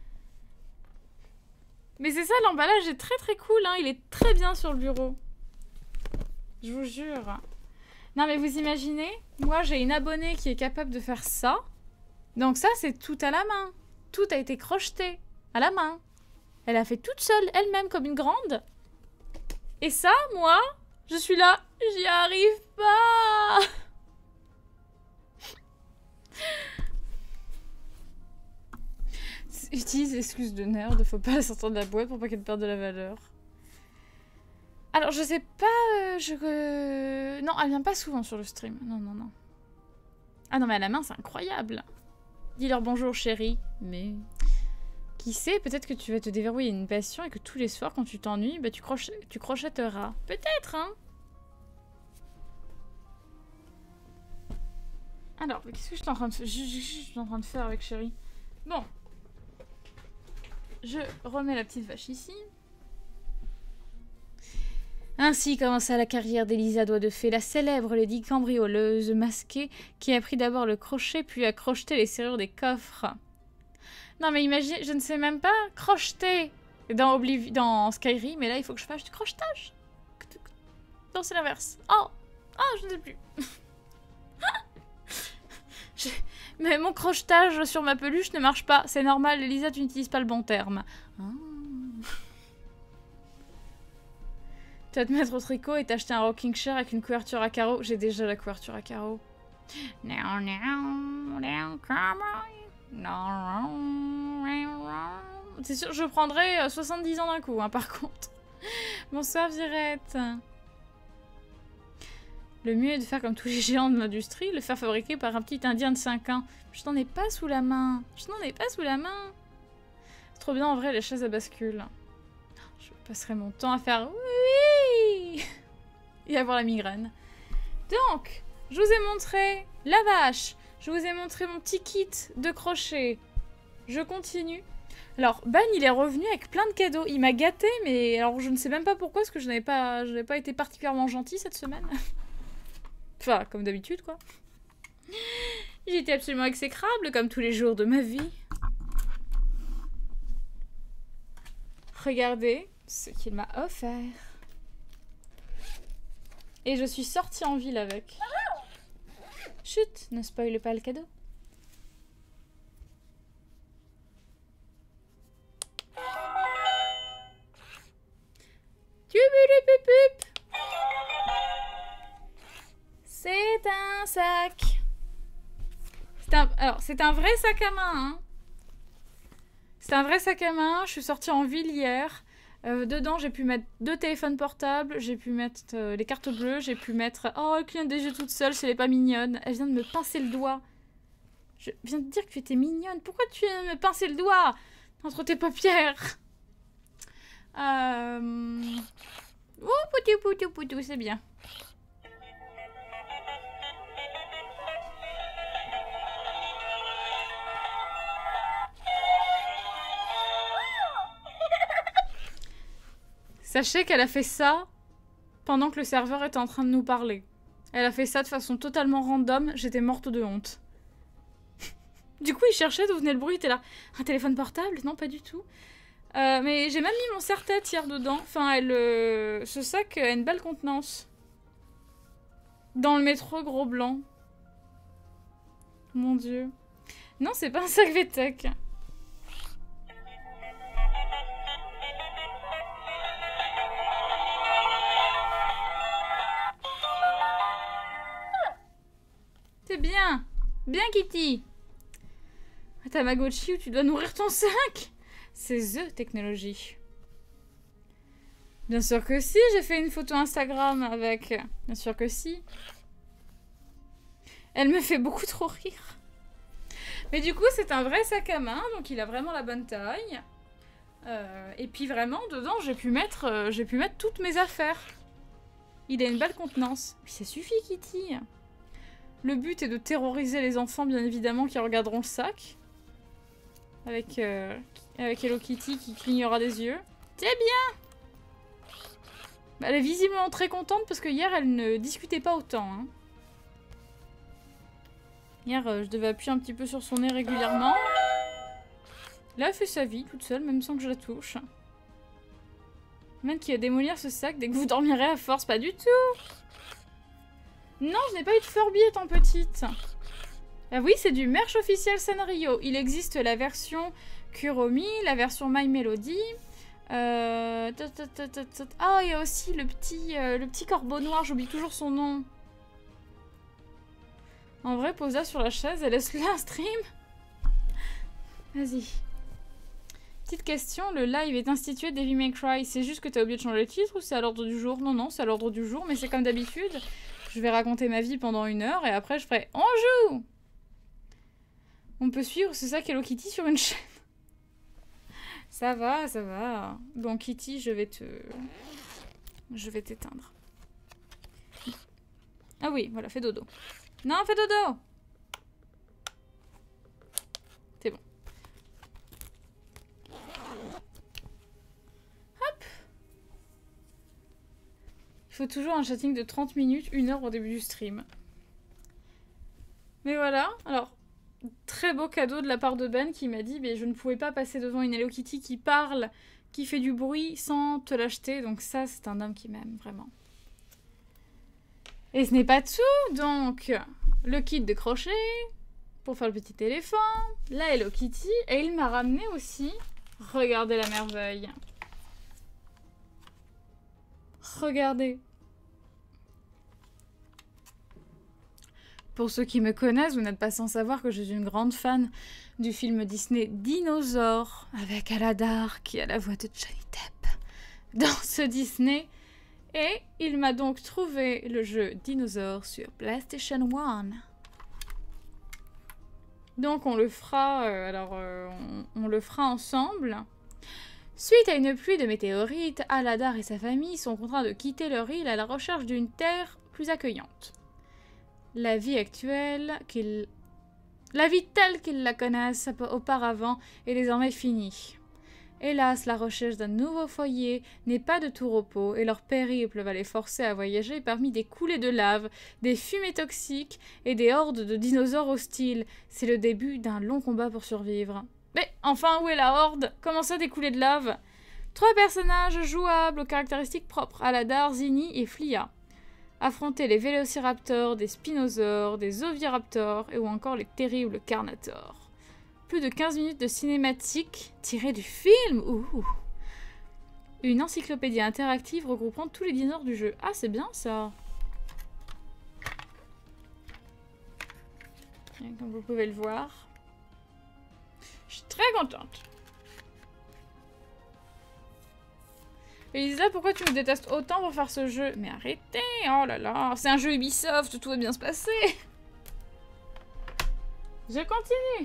Mais c'est ça, l'emballage est très très cool. Hein. Il est très bien sur le bureau. Je vous jure. Non, mais vous imaginez, moi, j'ai une abonnée qui est capable de faire ça. Donc ça, c'est tout à la main. Tout a été crocheté à la main. Elle a fait toute seule, elle-même, comme une grande. Et ça, moi, je suis là, j'y arrive pas. Utilise l'excuse de nerd, faut pas la sortir de la boîte pour pas qu'elle perde de la valeur. Alors, je sais pas... Euh, je... Euh... Non, elle vient pas souvent sur le stream. Non, non, non. Ah non, mais à la main, c'est incroyable. Dis-leur bonjour, chérie. Mais... Qui sait, peut-être que tu vas te déverrouiller une passion et que tous les soirs, quand tu t'ennuies, bah, tu, croch... tu crochetteras. Peut-être, hein. Alors, qu'est-ce que je suis en train de faire? Je, je, je suis en train de faire avec chérie. Bon. Je remets la petite vache ici. Ainsi commença la carrière d'Elisa Doigt de Fée, la célèbre lady cambrioleuse masquée qui a appris d'abord le crochet puis a crocheté les serrures des coffres. Non mais imaginez, je ne sais même pas crocheter dans, Obliv dans Skyrim, mais là il faut que je fasse du crochetage. Non, c'est l'inverse. Oh, oh, je ne sais plus. je... Mais mon crochetage sur ma peluche ne marche pas. C'est normal, Elisa, tu n'utilises pas le bon terme. Ah. Tu vas te mettre au tricot et t'acheter un rocking chair avec une couverture à carreaux. J'ai déjà la couverture à carreaux. C'est sûr, je prendrais soixante-dix ans d'un coup, hein, par contre. Bonsoir, Virette. Le mieux est de faire comme tous les géants de l'industrie, le faire fabriquer par un petit indien de cinq ans. Je n'en ai pas sous la main. Je n'en ai pas sous la main. C'est trop bien en vrai, les chaises à bascule. Je passerai mon temps à faire oui et avoir la migraine. Donc, je vous ai montré la vache. Je vous ai montré mon petit kit de crochet. Je continue. Alors, Ban, il est revenu avec plein de cadeaux. Il m'a gâté, mais alors je ne sais même pas pourquoi, parce que je n'avais pas, je n'avais pas été particulièrement gentille cette semaine. Enfin, comme d'habitude, quoi. J'étais absolument exécrable, comme tous les jours de ma vie. Regardez ce qu'il m'a offert. Et je suis sortie en ville avec. Chut, ne spoile pas le cadeau. C'est un sac. C'est un... Alors, c'est un vrai sac à main, hein. C'est un vrai sac à main. Je suis sortie en ville hier. Euh, dedans, j'ai pu mettre deux téléphones portables. J'ai pu mettre euh, les cartes bleues. J'ai pu mettre... Oh, elle cligne des yeux toute seule si elle est pas mignonne. Elle vient de me pincer le doigt. Je viens de dire que tu étais mignonne. Pourquoi tu viens de me pincer le doigt entre tes paupières? Euh... Oh, poutou, poutou, poutou, c'est bien. Sachez qu'elle a fait ça pendant que le serveur était en train de nous parler. Elle a fait ça de façon totalement random. J'étais morte de honte. Du coup, il cherchait d'où venait le bruit. Il était là. Un téléphone portable? Non, pas du tout. Euh, mais j'ai même mis mon serre-tête hier dedans. Enfin, elle, euh, ce sac a une belle contenance. Dans le métro, gros blanc. Mon dieu. Non, c'est pas un sac V T E C. C'est bien. Bien, Kitty. Tamagotchi où tu dois nourrir ton sac. C'est The technologie. Bien sûr que si, j'ai fait une photo Instagram avec... Bien sûr que si. Elle me fait beaucoup trop rire. Mais du coup, c'est un vrai sac à main, donc il a vraiment la bonne taille. Euh, et puis vraiment, dedans, j'ai pu mettre, euh, j'ai pu mettre toutes mes affaires. Il a une belle contenance. Puis ça suffit, Kitty. Le but est de terroriser les enfants, bien évidemment, qui regarderont le sac. Avec, euh, avec Hello Kitty qui clignera des yeux. C'est bien! Bah, elle est visiblement très contente parce que hier, elle ne discutait pas autant. Hein. Hier, euh, je devais appuyer un petit peu sur son nez régulièrement. Là, elle fait sa vie toute seule, même sans que je la touche. Même qui va démolir ce sac dès que vous dormirez à force. Pas du tout! Non, je n'ai pas eu de Furby étant petite. Ah oui, c'est du merch officiel Sanrio. Il existe la version Kuromi, la version My Melody. Euh... Ah, il y a aussi le petit, euh, le petit corbeau noir, j'oublie toujours son nom. En vrai, pose là sur la chaise et laisse-le un stream. Vas-y. Petite question, le live est institué Devil May Cry. C'est juste que t'as oublié de changer le titre ou c'est à l'ordre du jour? Non, non, c'est à l'ordre du jour, mais c'est comme d'habitude. Je vais raconter ma vie pendant une heure et après je ferai « On joue !» On peut suivre ce sac Hello Kitty sur une chaîne. Ça va, ça va. Bon, Kitty, je vais te... Je vais t'éteindre. Ah oui, voilà, fais dodo. Non, fais dodo! C'est bon. Hop! Il faut toujours un chatting de trente minutes, une heure au début du stream. Mais voilà, alors... Très beau cadeau de la part de Ben qui m'a dit mais je ne pouvais pas passer devant une Hello Kitty qui parle, qui fait du bruit sans te l'acheter. Donc ça, c'est un homme qui m'aime vraiment. Et ce n'est pas tout, donc le kit de crochet, pour faire le petit éléphant. La Hello Kitty. Et il m'a ramené aussi... Regardez la merveille. Regardez. Pour ceux qui me connaissent, vous n'êtes pas sans savoir que je suis une grande fan du film Disney Dinosaure avec Aladar qui a la voix de Johnny Depp dans ce Disney. Et il m'a donc trouvé le jeu Dinosaure sur PlayStation un. Donc on le fera, euh, alors euh, on, on le fera ensemble. Suite à une pluie de météorites, Aladar et sa famille sont contraints de quitter leur île à la recherche d'une terre plus accueillante. La vie actuelle qu'il... La vie telle qu'ils la connaissent auparavant est désormais finie. Hélas, la recherche d'un nouveau foyer n'est pas de tout repos et leur périple va les forcer à voyager parmi des coulées de lave, des fumées toxiques et des hordes de dinosaures hostiles. C'est le début d'un long combat pour survivre. Mais enfin, où est la horde? Comment ça, des coulées de lave? Trois personnages jouables aux caractéristiques propres, Aladar, Zinni et Flia. Affronter les vélociraptors, des spinosaures, des oviraptors et ou encore les terribles carnators. Plus de quinze minutes de cinématique tirées du film. Ouh. Une encyclopédie interactive regroupant tous les dinosaures du jeu. Ah, c'est bien ça. Et comme vous pouvez le voir. Je suis très contente. Elisa, pourquoi tu me détestes autant pour faire ce jeu? Mais arrêtez, oh là là, c'est un jeu Ubisoft, tout va bien se passer. Je continue.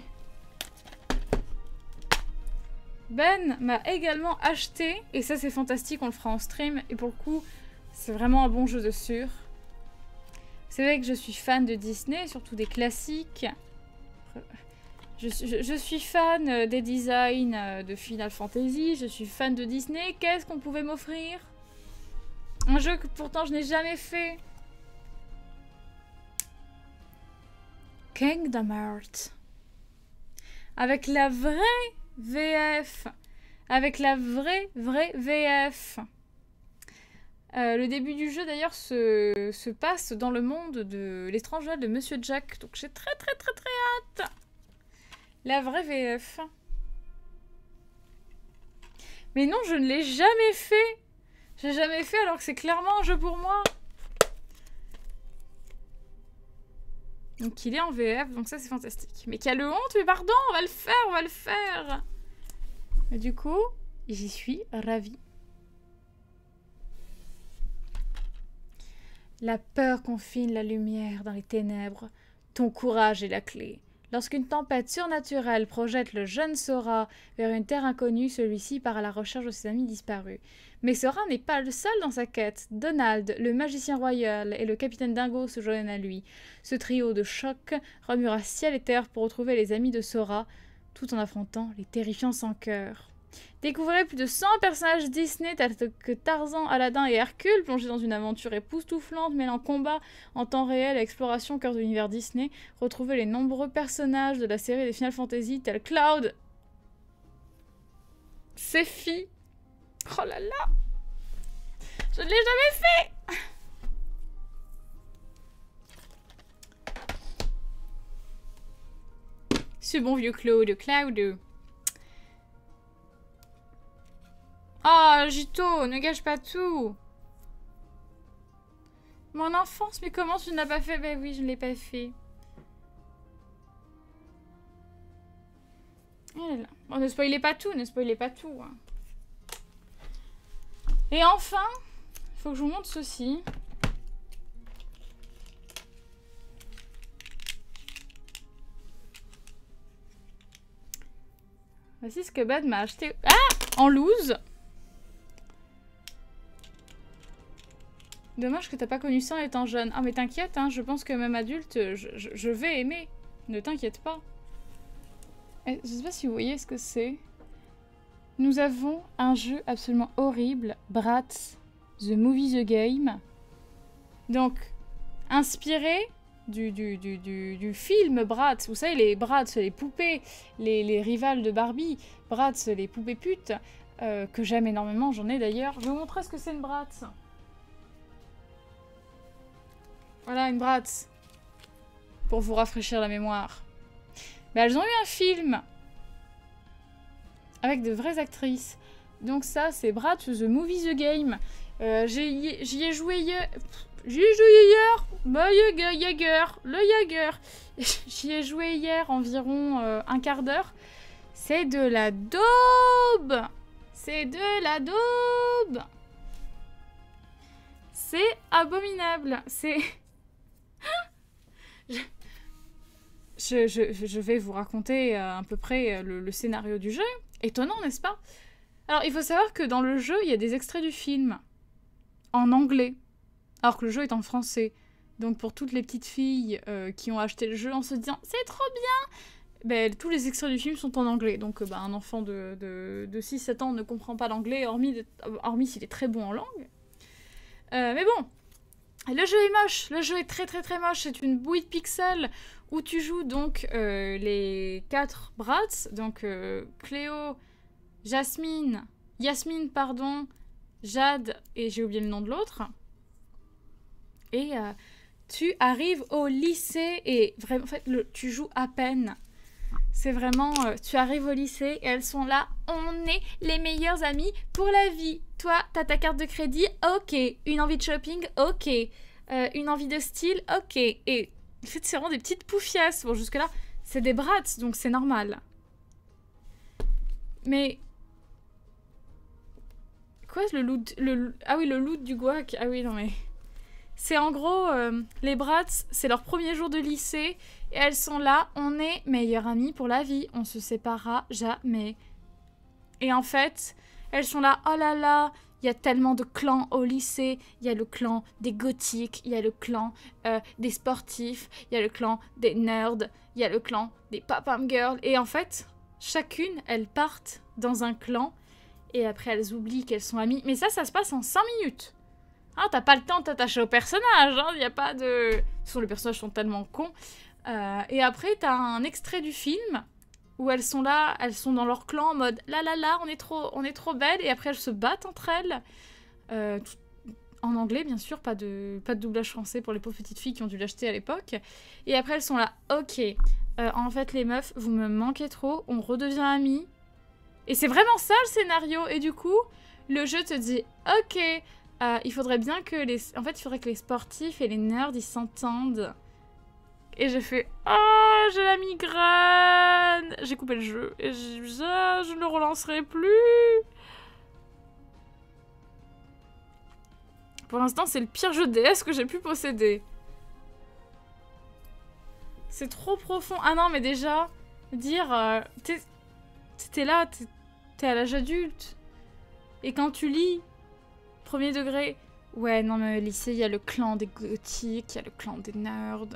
Ben m'a également acheté, et ça c'est fantastique, on le fera en stream, et pour le coup, c'est vraiment un bon jeu de sûr. C'est vrai que je suis fan de Disney, surtout des classiques. Je, je, je suis fan des designs de Final Fantasy, je suis fan de Disney. Qu'est-ce qu'on pouvait m'offrir? Un jeu que pourtant je n'ai jamais fait. Kingdom Hearts. Avec la vraie V F. Avec la vraie, vraie V F. Euh, le début du jeu d'ailleurs se, se passe dans le monde de l'étrange Noël de Monsieur Jack. Donc j'ai très très très très hâte. La vraie V F. Mais non, je ne l'ai jamais fait. J'ai jamais fait alors que c'est clairement un jeu pour moi. Donc il est en V F, donc ça c'est fantastique. Mais quelle honte, mais pardon, on va le faire, on va le faire. Et du coup, j'y suis ravie. La peur confine la lumière dans les ténèbres. Ton courage est la clé. Lorsqu'une tempête surnaturelle projette le jeune Sora vers une terre inconnue, celui-ci part à la recherche de ses amis disparus. Mais Sora n'est pas le seul dans sa quête. Donald, le magicien royal et le capitaine Dingo se joignent à lui. Ce trio de choc remuera ciel et terre pour retrouver les amis de Sora, tout en affrontant les terrifiants sans cœur. Découvrez plus de cent personnages Disney tels que Tarzan, Aladdin et Hercule, plongés dans une aventure époustouflante mêlant combat en temps réel et exploration au cœur de l'univers Disney. Retrouvez les nombreux personnages de la série des Final Fantasy tels Cloud, Sephi. Oh là là, je ne l'ai jamais fait. Ce bon vieux Claude, Cloud. Ah, oh, Gito, ne gâche pas tout. Mon enfance, mais comment tu ne l'as pas fait? Ben oui, je ne l'ai pas fait. Oh là. Bon, ne spoilez pas tout, ne spoilez pas tout. Hein. Et enfin, il faut que je vous montre ceci. Voici ce que Bad m'a acheté. Ah, en loose. Dommage que t'as pas connu ça en étant jeune. Ah mais t'inquiète, hein, je pense que même adulte, je, je, je vais aimer. Ne t'inquiète pas. Et je sais pas si vous voyez ce que c'est. Nous avons un jeu absolument horrible, Bratz, The Movie The Game. Donc, inspiré du, du, du, du, du film Bratz. Vous savez, les Bratz, les poupées, les, les rivales de Barbie. Bratz, les poupées putes, euh, que j'aime énormément, j'en ai d'ailleurs. Je vais vous montrer ce que c'est une Bratz. Voilà, une Bratz. Pour vous rafraîchir la mémoire. Bah, elles ont eu un film avec de vraies actrices. Donc ça, c'est Bratz The Movie The Game. Euh, J'y ai joué hier. J'y ai joué hier. Bah, Jaeger, le Jaeger. J'y ai joué hier environ euh, un quart d'heure. C'est de la daube. C'est de la daube. C'est abominable. C'est... je... Je, je, je vais vous raconter à peu près le, le scénario du jeu. Étonnant, n'est-ce pas? Alors, il faut savoir que dans le jeu, il y a des extraits du film en anglais, alors que le jeu est en français. Donc, pour toutes les petites filles euh, qui ont acheté le jeu en se disant « C'est trop bien !» ben, tous les extraits du film sont en anglais. Donc, euh, ben, un enfant de, de, de six sept ans ne comprend pas l'anglais, hormis, hormis s'il est très bon en langue. Euh, mais bon, le jeu est moche. Le jeu est très très très moche. C'est une bouillie de pixels où tu joues donc euh, les quatre Bratz. Donc, euh, Cléo... Jasmine, Yasmine, pardon, Jade, et j'ai oublié le nom de l'autre. Et euh, tu arrives au lycée, et vraiment, en fait, le, tu joues à peine. C'est vraiment, euh, tu arrives au lycée, et elles sont là, on est les meilleures amies pour la vie. Toi, t'as ta carte de crédit, ok. Une envie de shopping, ok. Euh, une envie de style, ok. Et en fait, c'est vraiment des petites poufiasses. Bon, jusque-là, c'est des Bratz, donc c'est normal. Mais... Quoi, le loot, le, ah oui, le loot du guac. Ah oui, non mais... C'est en gros, euh, les Bratz, c'est leur premier jour de lycée. Et elles sont là, on est meilleures amies pour la vie. On se séparera jamais. Et en fait, elles sont là, oh là là, il y a tellement de clans au lycée. Il y a le clan des gothiques, il y a le clan euh, des sportifs, il y a le clan des nerds, il y a le clan des pam-pam girls. Et en fait, chacune, elles partent dans un clan. Et après, elles oublient qu'elles sont amies. Mais ça, ça se passe en cinq minutes. Hein, t'as pas le temps de t'attacher au personnage. Il hein, n'y a pas de... De toute façon, les personnages sont tellement cons. Euh, et après, t'as un extrait du film où elles sont là, elles sont dans leur clan en mode « là, là, là, on est trop, on est trop belles ». Et après, elles se battent entre elles. Euh, tout... En anglais, bien sûr. Pas de... pas de doublage français pour les pauvres petites filles qui ont dû l'acheter à l'époque. Et après, elles sont là « ok, euh, en fait, les meufs, vous me manquez trop. On redevient amies. » Et c'est vraiment ça le scénario. Et du coup, le jeu te dit « Ok, euh, il faudrait bien que les... En fait, il faudrait que les sportifs et les nerds, ils s'entendent. » Et j'ai fait « Oh, j'ai la migraine !» J'ai coupé le jeu. Et je, je, je ne le relancerai plus. Pour l'instant, c'est le pire jeu D S que j'ai pu posséder. C'est trop profond. Ah non, mais déjà, dire... Euh, T'es là, t'es à l'âge adulte. Et quand tu lis, premier degré, ouais, non, mais au lycée, il y a le clan des gothiques, il y a le clan des nerds.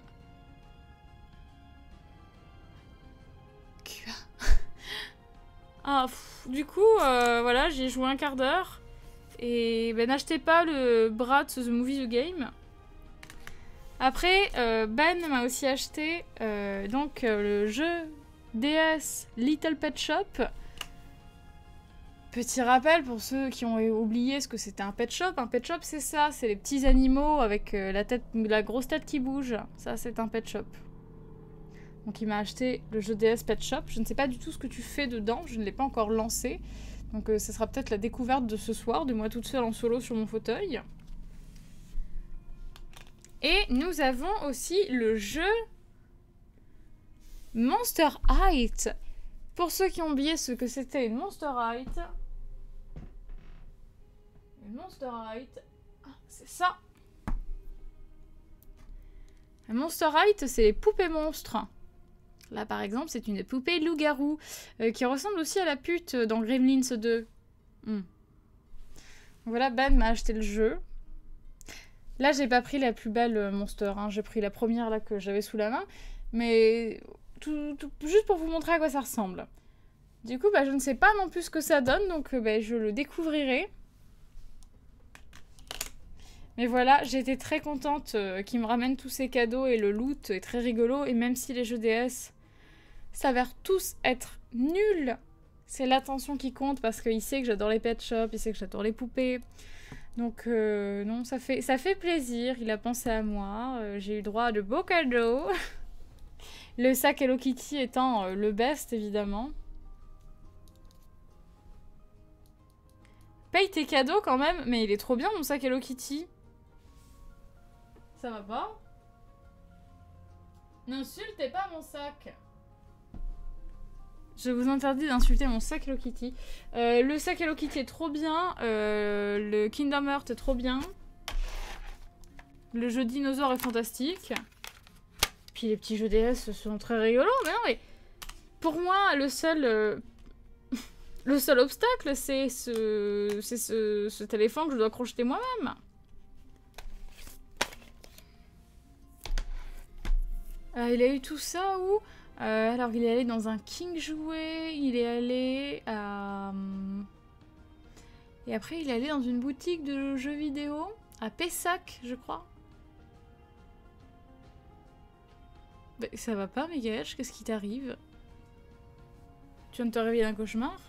Quoi? Ah, pff, du coup, euh, voilà, j'y ai joué un quart d'heure. Et ben, n'achetez pas le Bratz The Movie The Game. Après, euh, Ben m'a aussi acheté euh, donc euh, le jeu D S Little Pet Shop. Petit rappel pour ceux qui ont oublié ce que c'était un pet shop. Un pet shop, c'est ça, c'est les petits animaux avec euh, la tête, la grosse tête qui bouge. Ça, c'est un pet shop. Donc il m'a acheté le jeu D S Pet Shop. Je ne sais pas du tout ce que tu fais dedans, je ne l'ai pas encore lancé. Donc euh, ce sera peut-être la découverte de ce soir, de moi toute seule en solo sur mon fauteuil. Et nous avons aussi le jeu Monster Height. Pour ceux qui ont oublié ce que c'était une Monster Height. Une Monster Height. Ah, c'est ça. Un Monster Height, c'est les poupées monstres. Là, par exemple, c'est une poupée loup-garou euh, qui ressemble aussi à la pute dans Gremlins deux. Hmm. Voilà, Ben m'a acheté le jeu. Là, j'ai pas pris la plus belle Monster. Hein. J'ai pris la première là que j'avais sous la main. Mais tout, tout, juste pour vous montrer à quoi ça ressemble. Du coup, bah, je ne sais pas non plus ce que ça donne. Donc, bah, je le découvrirai. Mais voilà, j'ai été très contente euh, qu'il me ramène tous ces cadeaux et le loot est très rigolo. Et même si les jeux D S s'avèrent tous être nuls, c'est l'attention qui compte parce qu'il sait que j'adore les pet shops, il sait que j'adore les poupées. Donc euh, non, ça fait, ça fait plaisir, il a pensé à moi, euh, j'ai eu droit à de beaux cadeaux. Le sac Hello Kitty étant euh, le best, évidemment. Paye tes cadeaux quand même. Mais il est trop bien mon sac Hello Kitty. Ça va pas? N'insultez pas mon sac. Je vous interdis d'insulter mon sac Hello Kitty. Euh, le sac Hello Kitty est trop bien. Euh, le Kingdom Hearts est trop bien. Le jeu dinosaure est fantastique. Puis les petits jeux D S sont très rigolos. Mais non, mais pour moi, le seul, euh, le seul obstacle, c'est ce, c'est ce, ce téléphone que je dois crocheter moi-même. Euh, il a eu tout ça où euh, alors, il est allé dans un King Jouet. Il est allé à... Et après, il est allé dans une boutique de jeux vidéo. À Pessac, je crois. Bah, ça va pas, Megaedge? Qu'est-ce qui t'arrive? Tu viens de te réveiller d'un cauchemar?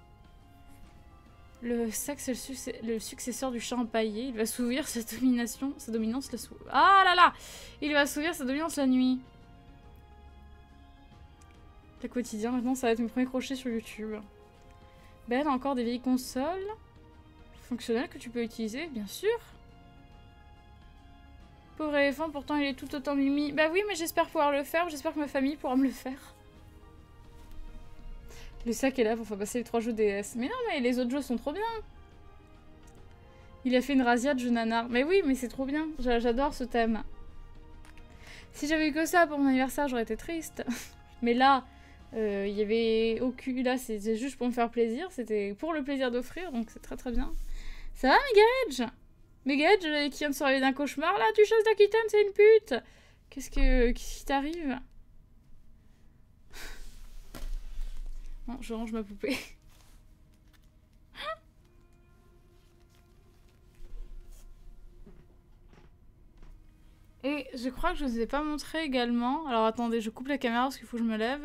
Le sac, c'est le, succ le successeur du chat empaillé. Il va s'ouvrir sa domination, sa dominance la sou... Ah là là! Il va s'ouvrir sa dominance la nuit. Le quotidien, maintenant, ça va être mes premiers crochets sur YouTube. Ben, encore des vieilles consoles fonctionnelles que tu peux utiliser, bien sûr. Pauvre éléphant, pourtant il est tout autant mimi. Bah oui, mais j'espère pouvoir le faire. J'espère que ma famille pourra me le faire. Le sac est là pour faire passer les trois jeux D S. Mais non, mais les autres jeux sont trop bien. Il a fait une razzia de jeux nanar. Mais oui, mais c'est trop bien. J'adore ce thème. Si j'avais eu que ça pour mon anniversaire, j'aurais été triste. Mais là, il euh, y avait aucune... Là, c'était juste pour me faire plaisir. C'était pour le plaisir d'offrir, donc c'est très très bien. Ça va, Megaedge? Megaedge qui vient de se réveiller d'un cauchemar. Là, tu chasses d'Aquitaine, c'est une pute. Qu'est-ce que... Qu'est-ce qui t'arrive? Bon, je range ma poupée. Et je crois que je ne vous ai pas montré également. Alors attendez, je coupe la caméra parce qu'il faut que je me lève.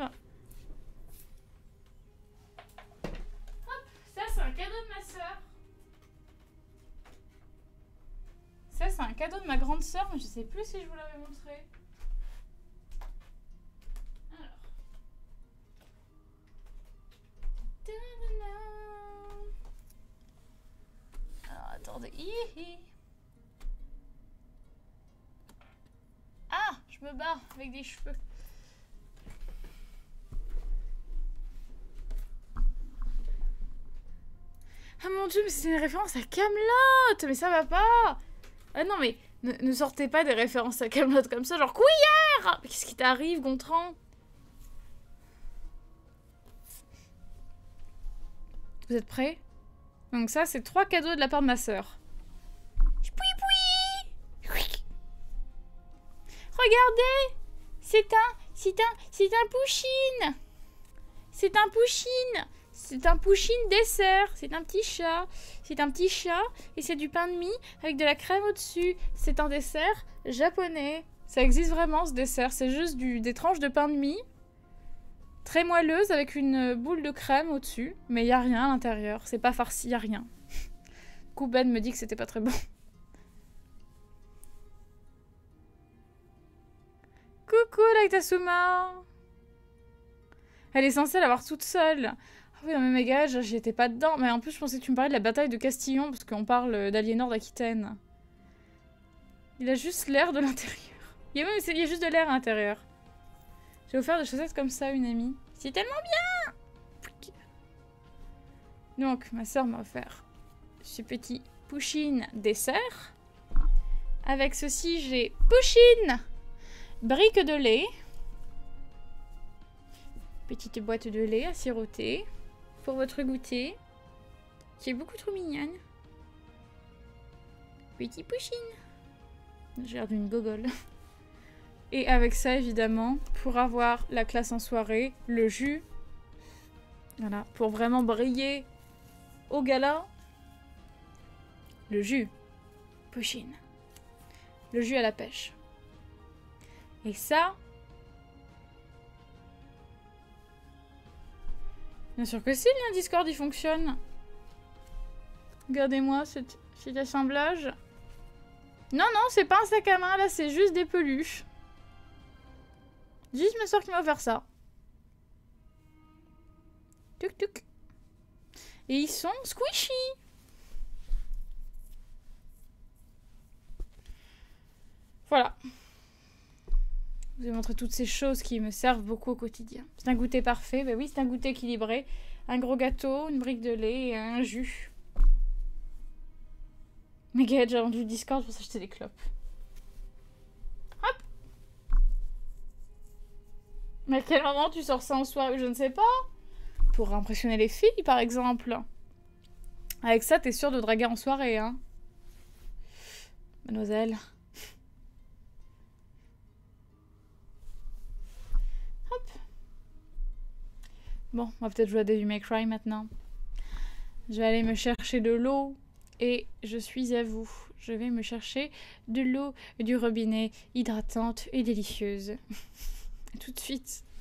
Hop, ça c'est un cadeau de ma soeur. Ça c'est un cadeau de ma grande soeur, mais je sais plus si je vous l'avais montré. Alors. Alors attendez. Hihi. Ah, je me bats avec des cheveux. Ah mon dieu, mais c'est une référence à Kaamelott. Mais ça va pas. Ah non, mais ne, ne sortez pas des références à Kaamelott comme ça, genre couillère. Mais qu'est-ce qui t'arrive, Gontran? Vous êtes prêts? Donc ça, c'est trois cadeaux de la part de ma sœur. Regardez, c'est un, c'est un, c'est un Pouchine. C'est un Pouchine. C'est un Pouchine dessert. C'est un petit chat. C'est un petit chat et c'est du pain de mie avec de la crème au-dessus. C'est un dessert japonais. Ça existe vraiment ce dessert. C'est juste du, des tranches de pain de mie très moelleuses avec une boule de crème au-dessus. Mais il n'y a rien à l'intérieur. C'est pas farci, il n'y a rien. Du coup, Ben me dit que c'était pas très bon. Coucou Lactasuma. Elle est censée l'avoir toute seule. Ah oui, non mais Megaedge, j'y étais pas dedans. Mais en plus, je pensais que tu me parlais de la bataille de Castillon, parce qu'on parle d'Aliénor d'Aquitaine. Il a juste l'air de l'intérieur. Il y a même il y a juste de l'air à l'intérieur. J'ai offert des chaussettes comme ça à une amie. C'est tellement bien. Donc, ma soeur m'a offert ce petit Pouchine dessert. Avec ceci, j'ai Pouchine brique de lait. Petite boîte de lait à siroter pour votre goûter. Qui est beaucoup trop mignonne. Petit Pouchine. J'ai l'air d'une gogole. Et avec ça, évidemment, pour avoir la classe en soirée, le jus. Voilà, pour vraiment briller au gala. Le jus. Pouchine. Le jus à la pêche. Et ça... Bien sûr que si, le lien Discord, il fonctionne. Regardez-moi cet, cet assemblage. Non, non, c'est pas un sac à main, là, c'est juste des peluches. Juste ma soeur qui m'a offert ça. Tuc tuc. Et ils sont squishy. Voilà. Je vous ai montré toutes ces choses qui me servent beaucoup au quotidien. C'est un goûter parfait. Ben oui, c'est un goûter équilibré. Un gros gâteau, une brique de lait et un jus. Megahead, j'ai vendu le Discord pour s'acheter des clopes. Hop. Mais à quel moment tu sors ça en soirée? Je ne sais pas. Pour impressionner les filles, par exemple. Avec ça, t'es sûre de draguer en soirée, hein. Mademoiselle. Hop. Bon, on va peut-être jouer à Devil May Cry maintenant. Je vais aller me chercher de l'eau. Et je suis à vous. Je vais me chercher de l'eau du robinet hydratante et délicieuse. Tout de suite.